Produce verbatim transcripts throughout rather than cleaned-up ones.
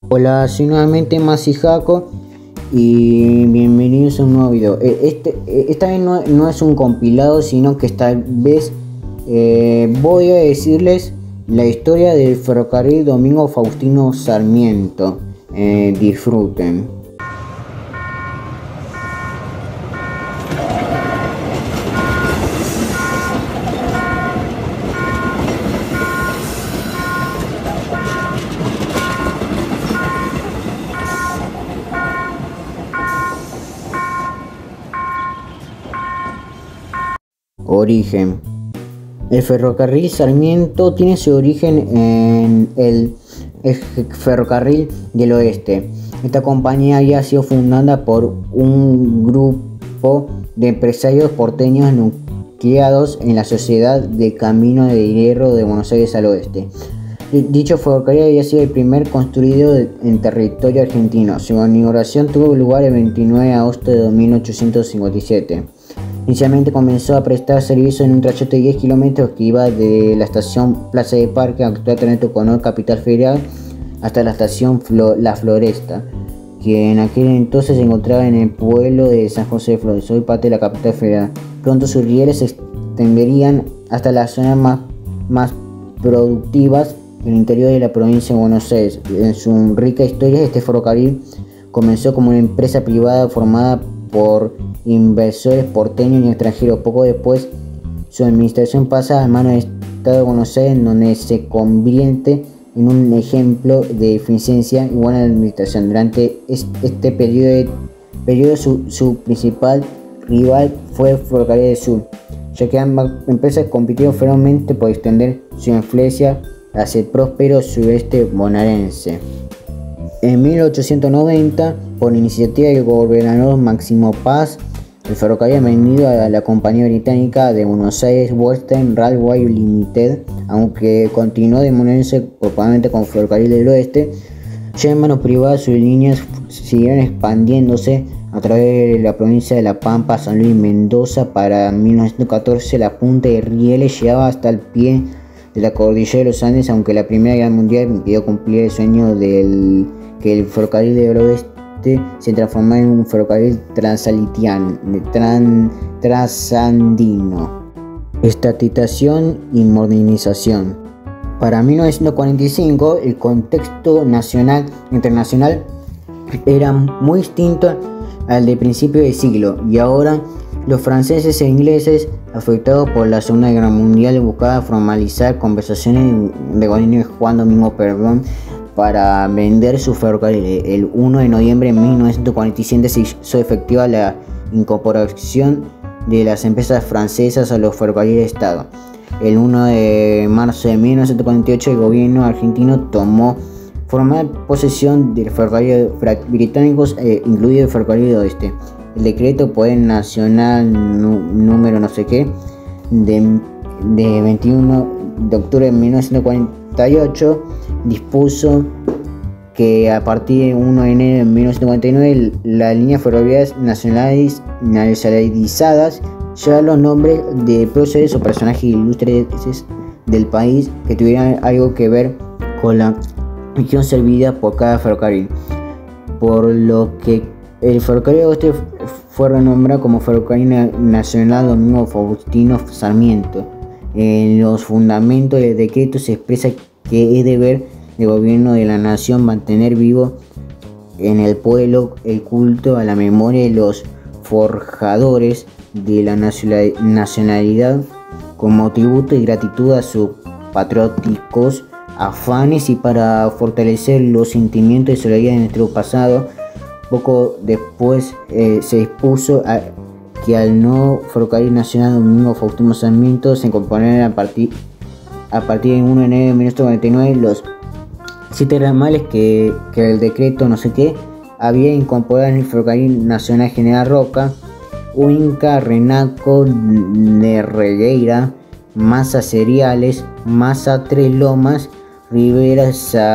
Hola, soy nuevamente Masi Jaco y bienvenidos a un nuevo video. Este, esta vez no, no es un compilado, sino que esta vez eh, voy a decirles la historia del ferrocarril Domingo Faustino Sarmiento. Eh, disfruten. Origen. El ferrocarril Sarmiento tiene su origen en el Ferrocarril del Oeste. Esta compañía había sido fundada por un grupo de empresarios porteños nucleados en la Sociedad de Camino de Hierro de Buenos Aires al Oeste. Dicho ferrocarril había sido el primer construido en territorio argentino. Su inauguración tuvo lugar el veintinueve de agosto de mil ochocientos cincuenta y siete. Inicialmente comenzó a prestar servicio en un trayecto de diez kilómetros que iba de la estación Plaza de Parque, actualmente Colón, Capital Federal, hasta la estación Flo La Floresta, que en aquel entonces se encontraba en el pueblo de San José de Flores, hoy parte de la Capital Federal. Pronto sus rieles se extenderían hasta las zonas más, más productivas del interior de la provincia de Buenos Aires. En su rica historia, este ferrocarril comenzó como una empresa privada formada por inversores porteños y extranjeros. Poco después, su administración pasa a manos del Estado de Buenos Aires, en donde se convierte en un ejemplo de eficiencia y buena administración. Durante este periodo, periodo su, su principal rival fue el Ferrocarril del Sur, ya que ambas empresas compitieron ferozmente por extender su influencia hacia el próspero sureste bonaerense. En mil ochocientos noventa, por iniciativa del gobernador Máximo Paz, el ferrocarril vendido a la compañía británica de Buenos Aires Western Railway Limited, aunque continuó denominándose propiamente como Ferrocarril del Oeste, ya en manos privadas sus líneas siguieron expandiéndose a través de la provincia de La Pampa, San Luis y Mendoza. Para mil novecientos catorce la punta de rieles llegaba hasta el pie de la cordillera de los Andes, aunque la Primera Guerra Mundial impidió cumplir el sueño del que el Ferrocarril del Oeste se transformó en un ferrocarril transalitiano, tran, trasandino. Estatización y modernización. Para mil novecientos cuarenta y cinco, el contexto nacional e internacional era muy distinto al de principio de siglo, y ahora los franceses e ingleses, afectados por la Segunda Guerra Mundial, buscaban formalizar conversaciones de gobierno de Juan Domingo Perón para vender su ferrocarril. El primero de noviembre de mil novecientos cuarenta y siete se hizo efectiva la incorporación de las empresas francesas a los ferrocarriles de Estado. El primero de marzo de mil novecientos cuarenta y ocho el gobierno argentino tomó formal posesión de los ferrocarriles británicos, eh, incluido el ferrocarril del Oeste. El decreto Poder Nacional número no sé qué de, de veintiuno de octubre de mil novecientos cuarenta y ocho dispuso que a partir del primero de enero de mil novecientos cuarenta y nueve las líneas ferroviarias nacionales nacionalizadas llevaban los nombres de próceres o personajes ilustres del país que tuvieran algo que ver con la región servida por cada ferrocarril, por lo que el ferrocarril de Oeste fue renombrado como Ferrocarril Nacional Domingo Faustino Sarmiento. En los fundamentos del decreto se expresa que es deber del gobierno de la nación mantener vivo en el pueblo el culto a la memoria de los forjadores de la nacionalidad, como tributo y gratitud a sus patrióticos afanes y para fortalecer los sentimientos de solidaridad de nuestro pasado. Poco después eh, se dispuso a, que al nuevo Ferrocarril Nacional Domingo Faustino Sarmiento se incorporaran a partir, a partir del primero de enero de mil novecientos cuarenta y nueve los siete ramales que, que el decreto no sé qué había incorporado en el Ferrocarril Nacional General Roca, Huinca, Renaco, Nerregueira, Masa Cereales, Masa Tres Lomas, Rivera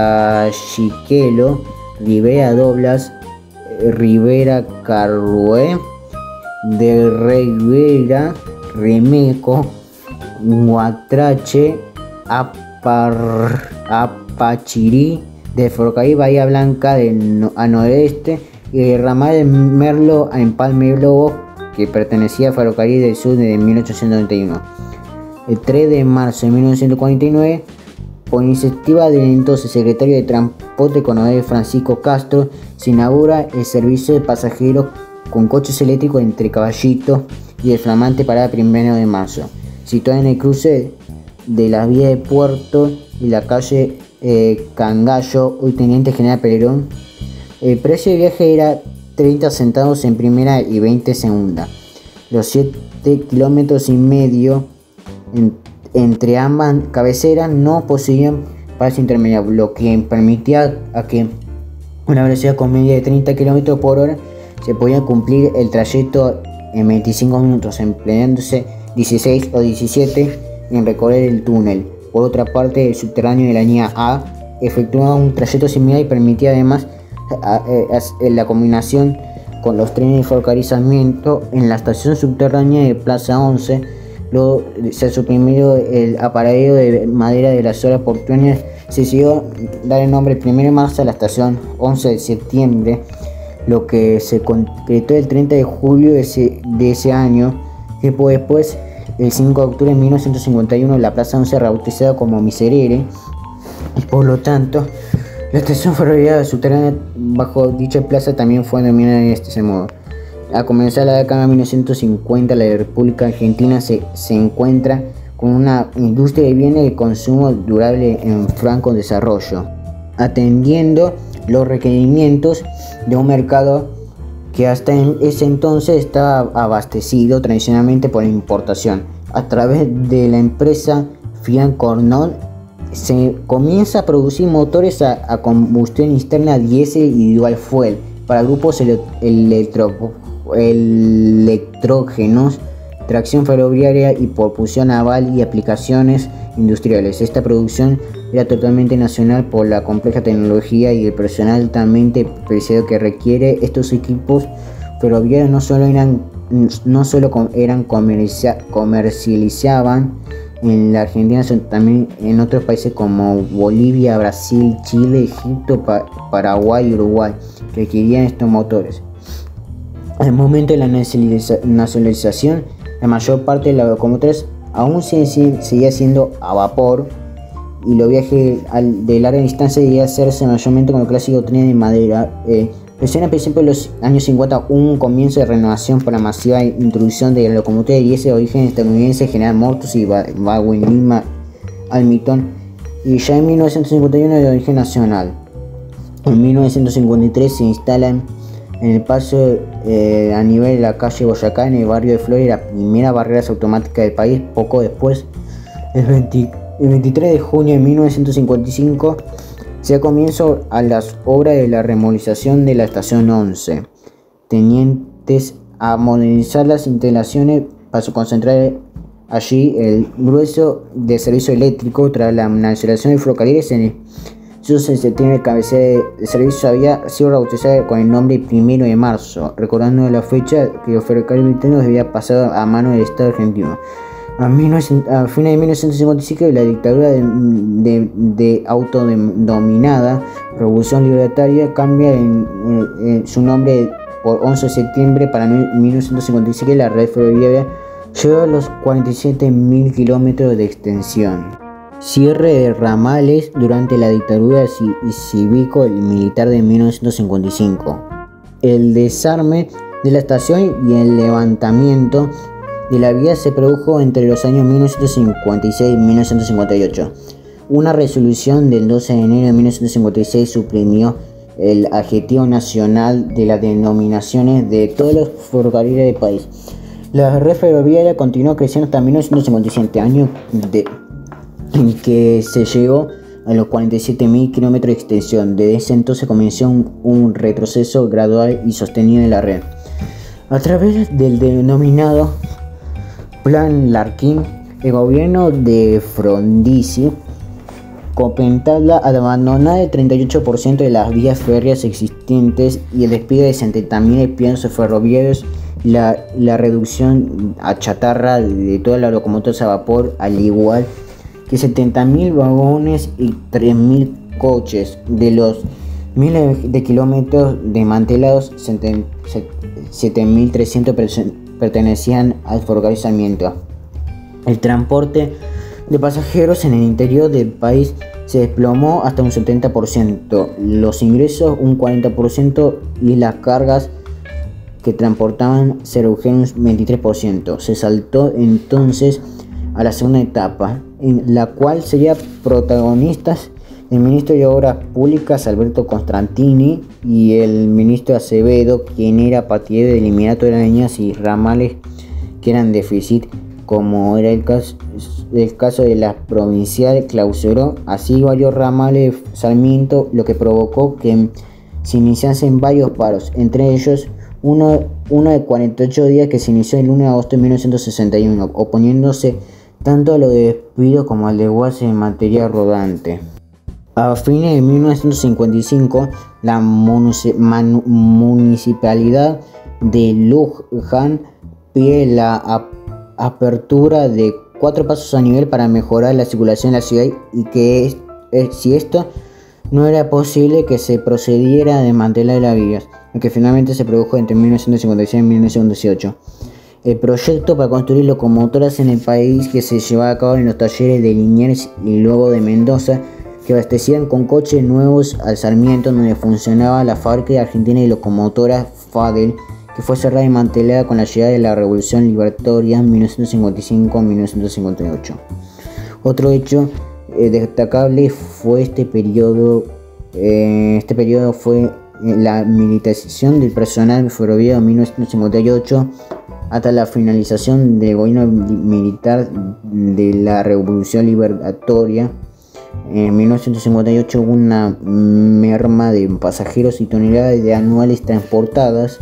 Sachiquelo, Rivera Doblas, Rivera Carrué, de Rivera Remeco, Guatrache, Apar, Apachirí, del ferrocarril Bahía Blanca del no, a noroeste y el ramal de Merlo a Empalme y Lobo, que pertenecía al Ferrocarril del Sur desde mil ochocientos noventa y uno. El tres de marzo de mil novecientos cuarenta y nueve, por iniciativa del entonces secretario de Transporte Coronel Francisco Castro, se inaugura el servicio de pasajeros con coches eléctricos entre Caballito y el flamante Parada Primero de Marzo, situada en el cruce de las vías de Puerto y la calle eh, Cangallo, hoy Teniente General Perón. El precio de viaje era treinta centavos en primera y veinte en segunda. Los siete kilómetros y medio en, entre ambas cabeceras no poseían paso intermedio, lo que permitía a que una velocidad con media de treinta kilómetros por hora se podía cumplir el trayecto en veinticinco minutos, empleándose dieciséis o diecisiete en recorrer el túnel. Por otra parte, el subterráneo de la línea A efectuaba un trayecto similar y permitía además a, a, a, la combinación con los trenes de ferrocarril Sarmiento en la estación subterránea de Plaza once. Luego se suprimió el aparadero de madera de las horas portuarias. Se decidió dar el nombre el primero de marzo a la estación once de septiembre, lo que se concretó el treinta de julio de ese, de ese año. Tiempo después, el cinco de octubre de mil novecientos cincuenta y uno, la Plaza once rebautizada como Miserere, y por lo tanto la estación ferroviaria subterránea bajo dicha plaza también fue denominada de este modo. A comenzar la década de mil novecientos cincuenta, la República Argentina se, se encuentra con una industria de bienes de consumo durable en franco desarrollo, atendiendo los requerimientos de un mercado que hasta en ese entonces estaba abastecido tradicionalmente por la importación. A través de la empresa Fiat Cornell se comienza a producir motores a, a combustión interna diésel y dual fuel para grupos ele electro electrógenos, tracción ferroviaria y propulsión naval y aplicaciones industriales. Esta producción era totalmente nacional por la compleja tecnología y el personal altamente preciado que requiere. Estos equipos ferroviarios no solo eran, no solo eran comercia, comercializaban en la Argentina, sino también en otros países como Bolivia, Brasil, Chile, Egipto, pa Paraguay y Uruguay, que requerían estos motores. Al momento de la nacionalización, la mayor parte de las locomotoras aún seguía siendo a vapor, y los viajes de larga distancia debían hacerse mayormente con el clásico tren de madera. Eh, Recién a principios de los años cincuenta hubo un comienzo de renovación por la masiva introducción de la locomotora de diésel de origen estadounidense General Motors y Baldwin Lima Hamilton, y ya en mil novecientos cincuenta y uno de origen nacional. En mil novecientos cincuenta y tres se instalan en el paso eh, a nivel de la calle Boyacá, en el barrio de Flores, la primera barreras automática del país. Poco después, el, veinte, el veintitrés de junio de mil novecientos cincuenta y cinco, se da comienzo a las obras de la remodelización de la estación once, tendientes a modernizar las instalaciones para concentrar allí el grueso de servicio eléctrico. Tras la nacionalización de ferrocarriles en el once de septiembre, el cabecera de servicio había sido rebautizada con el nombre primero de marzo, recordando la fecha que los ferrocarriles británicos había pasado a manos del Estado argentino. A, a fines de mil novecientos cincuenta y cinco, la dictadura de, de, de autodenominada Revolución Libertaria cambia en, en, en su nombre por once de septiembre. Para mil novecientos cincuenta y siete, la red ferroviaria llegó a los cuarenta y siete mil kilómetros de extensión. Cierre de ramales durante la dictadura cívico-militar de mil novecientos cincuenta y cinco. El desarme de la estación y el levantamiento de la vía se produjo entre los años mil novecientos cincuenta y seis y mil novecientos cincuenta y ocho. Una resolución del doce de enero de mil novecientos cincuenta y seis suprimió el adjetivo nacional de las denominaciones de todos los ferrocarriles del país. La red ferroviaria continuó creciendo hasta mil novecientos cincuenta y siete, año de, en que se llegó a los cuarenta y siete mil kilómetros de extensión. Desde ese entonces comenzó un, un retroceso gradual y sostenido de la red. A través del denominado Plan Larkin, el gobierno de Frondizi contemplaba abandonar el treinta y ocho por ciento de las vías férreas existentes y el despido de setenta mil piezas ferroviarios, la, la reducción a chatarra de todas las locomotoras a vapor, al igual que setenta mil vagones y tres mil coches. De los miles de kilómetros desmantelados, siete mil trescientos pertenecían al Ferrocarril Sarmiento. El transporte de pasajeros en el interior del país se desplomó hasta un setenta por ciento, los ingresos un cuarenta por ciento y las cargas que transportaban se redujeron un veintitrés por ciento. Se saltó entonces a la segunda etapa, en la cual serían protagonistas el ministro de Obras Públicas Alberto Constantini y el ministro Acevedo, quien era partidario de eliminar todas las líneas y ramales que eran déficit, como era el caso, el caso de la provincial. Clausuró así varios ramales de Sarmiento, lo que provocó que se iniciasen varios paros, entre ellos uno, uno de cuarenta y ocho días que se inició el uno de agosto de mil novecientos sesenta y uno, oponiéndose tanto a lo de despido como al desguace de material rodante. A fines de mil novecientos cincuenta y cinco, la municipalidad de Luján pide la ap apertura de cuatro pasos a nivel para mejorar la circulación en la ciudad, y que es, es, si esto no era posible, que se procediera a desmantelar las vías, lo que finalmente se produjo entre mil novecientos cincuenta y seis y mil novecientos dieciocho. El proyecto para construir locomotoras en el país, que se llevaba a cabo en los talleres de Liniers y luego de Mendoza, que abastecían con coches nuevos al Sarmiento, donde funcionaba la fábrica argentina de locomotoras Fadel, que fue cerrada y desmantelada con la llegada de la Revolución Liberatoria en mil novecientos cincuenta y cinco a mil novecientos cincuenta y ocho. Otro hecho eh, destacable fue este periodo, eh, este periodo fue la militarización del personal ferroviario en mil novecientos cincuenta y ocho hasta la finalización del gobierno militar de la Revolución Liberatoria. En mil novecientos cincuenta y ocho hubo una merma de pasajeros y toneladas de anuales transportadas.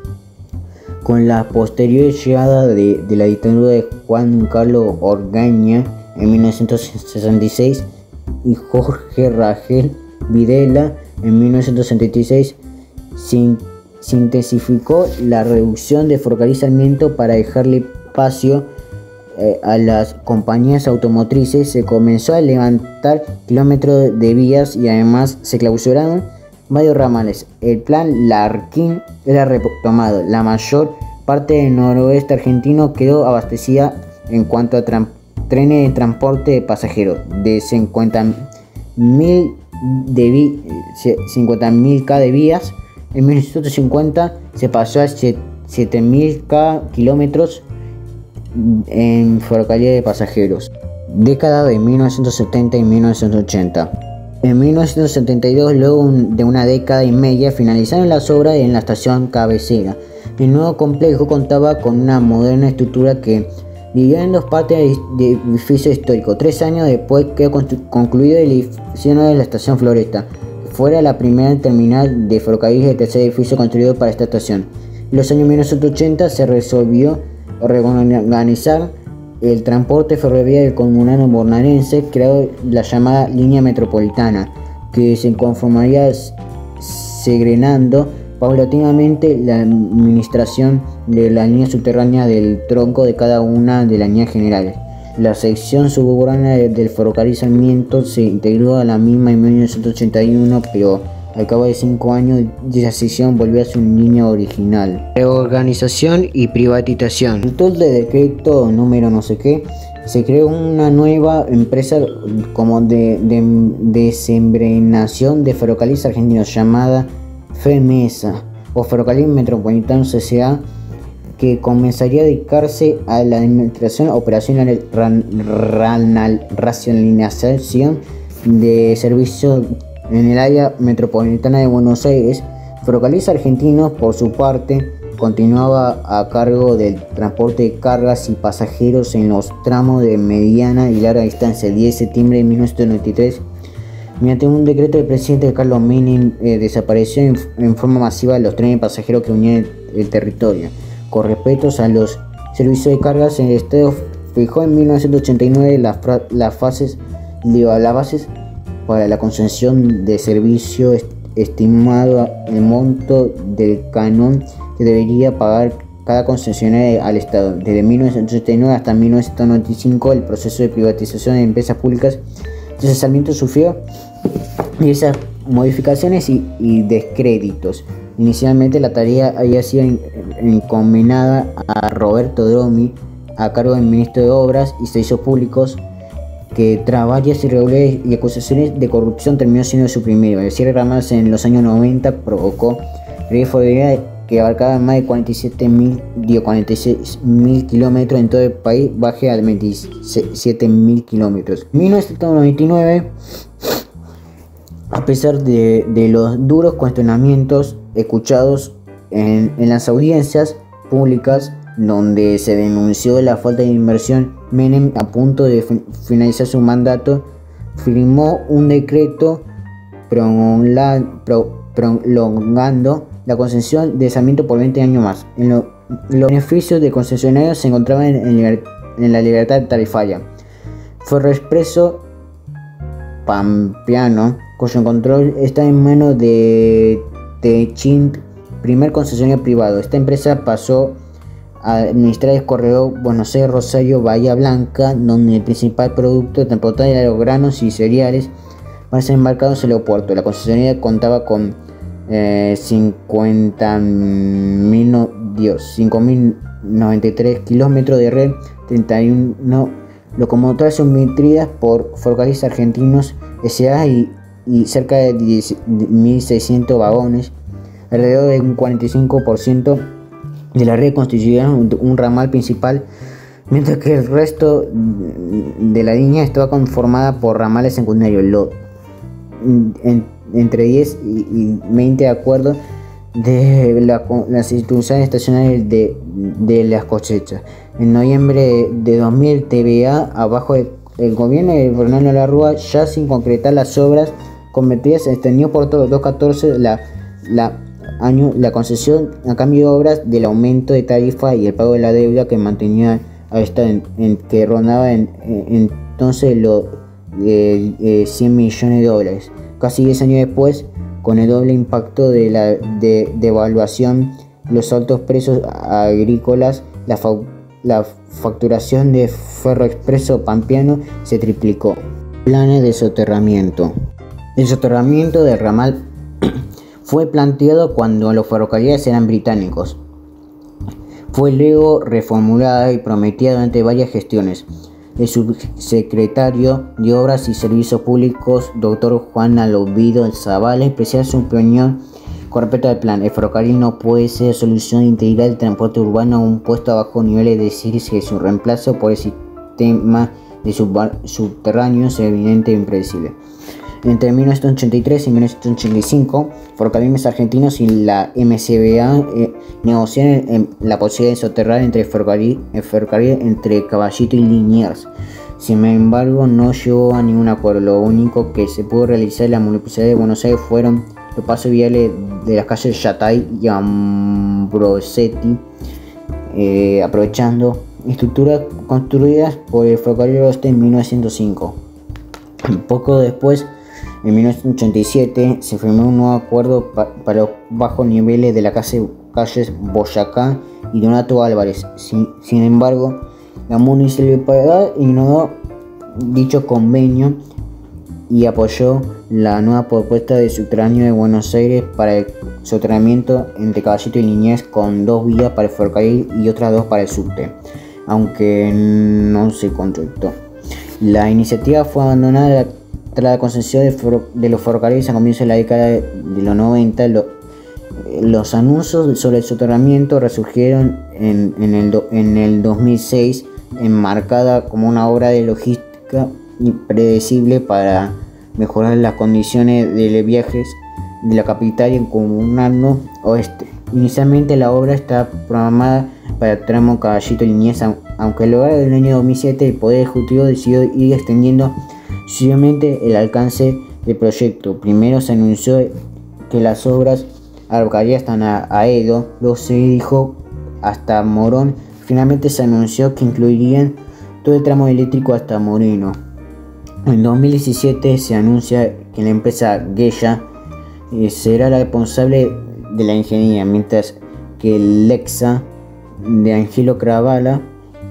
Con la posterior llegada de, de la dictadura de Juan Carlos Orgaña en mil novecientos sesenta y seis y Jorge Rangel Videla en mil novecientos setenta y seis, se, se intensificó la reducción de Ferrocarril Sarmiento para dejarle espacio eh, a las compañías automotrices. Se comenzó a levantar kilómetros de vías y además se clausuraron varios ramales. El plan Larquín era retomado. La mayor parte del noroeste argentino quedó abastecida en cuanto a trenes de transporte de pasajeros. De cincuenta mil de cincuenta mil kilómetros de vías, en mil novecientos cincuenta se pasó a siete mil kilómetros en ferrocarril de pasajeros. Década de mil novecientos setenta y mil novecientos ochenta. En mil novecientos setenta y dos, luego de una década y media, finalizaron las obras en la estación cabecera. El nuevo complejo contaba con una moderna estructura que dividió en dos partes de edificio histórico. Tres años después quedó concluido el edificio de la estación Floresta, que fuera la primera terminal de ferrocarriles del tercer edificio construido para esta estación. En los años mil novecientos ochenta se resolvió reorganizar el transporte ferroviario del conurbano bonaerense, creando la llamada línea metropolitana, que se conformaría segregando paulatinamente la administración de la línea subterránea del tronco de cada una de las líneas generales. La sección suburbana del Ferrocarril Sarmiento se integró a la misma en mil novecientos ochenta y uno, pero al cabo de cinco años de esa sección volvió a su línea original. Reorganización y privatización. En todo el decreto número no sé qué, se creó una nueva empresa como de, de desembranación de ferrocarriles argentinos llamada FEMESA o Ferrocarril Metropolitano C C A, que comenzaría a dedicarse a la administración operacional, racionalización de servicios en el área metropolitana de Buenos Aires. Ferrocarriles Argentinos, por su parte, continuaba a cargo del transporte de cargas y pasajeros en los tramos de mediana y larga distancia. El diez de septiembre de mil novecientos noventa y tres, mediante un decreto del presidente Carlos Menem, eh, desapareció en, en forma masiva los trenes de pasajeros que unían el, el territorio. Con respecto a los servicios de cargas, el Estado fijó en mil novecientos ochenta y nueve las la fases de las bases para la concesión de servicio, est estimado el monto del canon que debería pagar cada concesionario al Estado. Desde mil novecientos ochenta y nueve hasta mil novecientos noventa y cinco, el proceso de privatización de empresas públicas. Entonces Sarmiento sufrió diversas modificaciones y, y descréditos. Inicialmente la tarea había sido encomendada a Roberto Dromi, a cargo del ministro de Obras y Servicios Públicos, que tras varias irregularidades y acusaciones de corrupción terminó siendo suprimido. El cierre de ramales en los años noventa provocó riesgo de vida que abarcaba más de cuarenta y siete mil, digo, cuarenta y seis mil kilómetros en todo el país, baje a veintisiete mil kilómetros. En mil novecientos noventa y nueve, a pesar de, de los duros cuestionamientos escuchados en, en las audiencias públicas, donde se denunció la falta de inversión, Menem, a punto de finalizar su mandato, firmó un decreto prolongando la concesión de Sarmiento por veinte años más. En lo, los beneficios de concesionario se encontraban en, en, en la libertad tarifaria. Ferroexpreso Pampeano, cuyo control está en manos de Techint, primer concesionario privado. Esta empresa pasó a administrar el corredor Buenos Aires, Rosario, Bahía Blanca, donde el principal producto transportado era los granos y cereales para ser embarcados en el aeropuerto. La concesionaria contaba con eh, cincuenta mil noventa y tres kilómetros de red, treinta y uno locomotoras suministradas por Ferrocarriles Argentinos S A y, y cerca de mil seiscientos vagones. Alrededor de un cuarenta y cinco por ciento de la red constituía un, un ramal principal, mientras que el resto de la línea estaba conformada por ramales secundarios, lo, en, entre diez y, y veinte de acuerdo de la, las instituciones estacionales de, de las cosechas. En noviembre de dos mil, T V A, abajo del el gobierno de Fernando Larrúa, ya sin concretar las obras cometidas, extendió por todos los doscientos catorce la, la año la concesión a cambio de obras, del aumento de tarifa y el pago de la deuda que mantenía a esta en, en que rondaba en, en, entonces los eh, eh, cien millones de dólares. Casi diez años después, con el doble impacto de la de, devaluación, los altos precios agrícolas, la, fa, la facturación de Ferroexpreso Pampeano se triplicó. Planes de soterramiento. El soterramiento del ramal fue planteado cuando los ferrocarriles eran británicos. Fue luego reformulada y prometida durante varias gestiones. El subsecretario de Obras y Servicios Públicos, doctor Juan Alovido Zavala, expresó su opinión con respecto al plan. El ferrocarril no puede ser solución integral del transporte urbano a un puesto a bajo nivel, es decir, que su reemplazo por el sistema de subterráneos es evidente e impredecible. Entre mil novecientos ochenta y tres y mil novecientos ochenta y cinco, Ferrocarriles Argentinos y la M C B A eh, negociaron en la posibilidad de soterrar entre ferrocarril, el ferrocarril entre Caballito y Liniers. Sin embargo, no llegó a ningún acuerdo. Lo único que se pudo realizar en la Municipalidad de Buenos Aires fueron los pasos viales de las calles Yatay y Ambrosetti, eh, aprovechando estructuras construidas por el Ferrocarril Oeste en mil novecientos cinco. Poco después, en mil novecientos ochenta y siete, se firmó un nuevo acuerdo pa para los bajos niveles de las calles Boyacá y Donato Álvarez. Sin, sin embargo, la municipalidad ignoró dicho convenio y apoyó la nueva propuesta de subterráneo de Buenos Aires para el soterramiento entre Caballito y Liniers, con dos vías para el ferrocarril y otras dos para el subte, aunque no se concretó. La iniciativa fue abandonada tras la concesión de, de los ferrocarriles a comienzos de la década de, de los noventa. Lo, los anuncios sobre el soterramiento resurgieron en, en, el do, en el dos mil seis, enmarcada como una obra de logística impredecible para mejorar las condiciones de viajes de la capital y el conurbano oeste. Inicialmente la obra está programada para el tramo Caballito Liniers, aunque luego del año dos mil siete el Poder Ejecutivo decidió ir extendiendo sucesivamente el alcance del proyecto. Primero se anunció que las obras abarcarían hasta Aedo, luego se dijo hasta Morón, finalmente se anunció que incluirían todo el tramo eléctrico hasta Moreno. En dos mil diecisiete se anuncia que la empresa Geya eh, será la responsable de la ingeniería, mientras que el Lexa de Angelo Cravala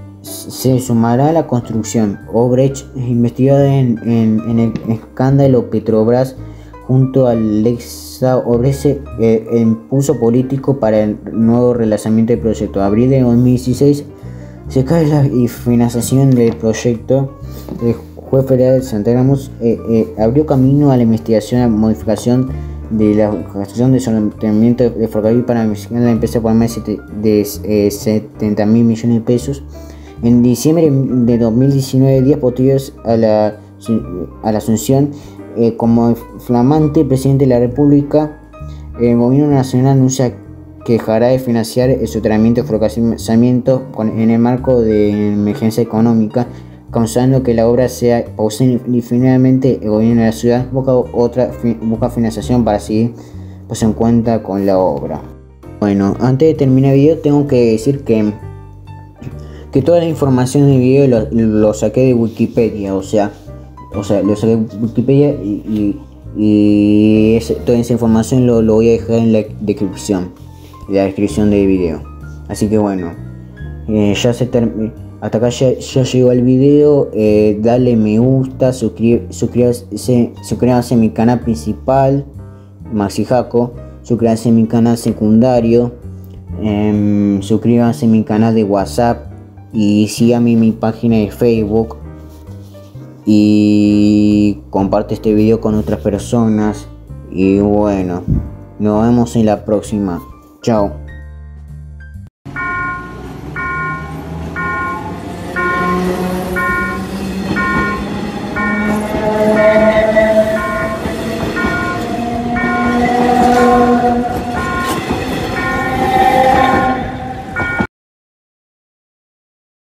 se sumará a la construcción. Obrecht, investigada en, en, en el escándalo Petrobras, junto a Alexa ofrece eh, el impulso político para el nuevo relanzamiento del proyecto. Abril de dos mil dieciséis se cae la financiación del proyecto. El juez federal de Santa Ramos eh, eh, abrió camino a la investigación a modificación de la gestión de sometimiento de ferrocarril para investigar la empresa por más de eh, setenta mil millones de pesos. En diciembre de dos mil diecinueve, días posteriores a la, a la asunción eh, como flamante presidente de la República, el gobierno nacional anuncia que dejará de financiar el soterramiento de ferrocarril en el marco de emergencia económica, causando que la obra sea pausada indefinidamente. El gobierno de la ciudad busca otra busca financiación para seguir pues en cuenta con la obra. Bueno, antes de terminar el video tengo que decir que que toda la información del video lo, lo saqué de Wikipedia, o sea, o sea, lo saqué de Wikipedia y, y, y ese, toda esa información lo, lo voy a dejar en la descripción, en la descripción del video. Así que bueno, eh, ya se terminó. Hasta acá ya, ya llegó el video. Eh, dale me gusta, suscríbase, suscríbase a mi canal principal, Maxi Jaco, suscríbase a mi canal secundario, eh, suscríbase a mi canal de WhatsApp y sígame en mi página de Facebook y comparte este video con otras personas. Y bueno, nos vemos en la próxima. Chao.